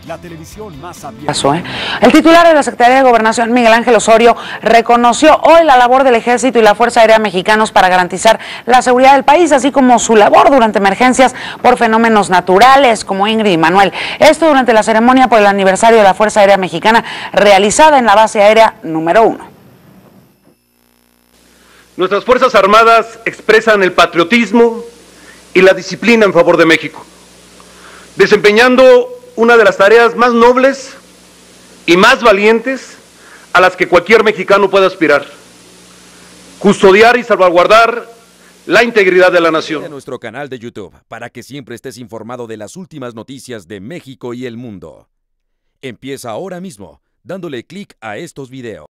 la televisión más abierta. El titular de la Secretaría de Gobernación, Miguel Ángel Osorio, reconoció hoy la labor del Ejército y la Fuerza Aérea Mexicanos para garantizar la seguridad del país, así como su labor durante emergencias por fenómenos naturales como Ingrid y Manuel. Esto durante la ceremonia por el aniversario de la Fuerza Aérea Mexicana realizada en la base aérea número 1. Nuestras Fuerzas Armadas expresan el patriotismo y la disciplina en favor de México, desempeñando una de las tareas más nobles y más valientes a las que cualquier mexicano puede aspirar: custodiar y salvaguardar la integridad de la nación. A nuestro canal de YouTube para que siempre estés informado de las últimas noticias de México y el mundo. Empieza ahora mismo dándole clic a estos videos.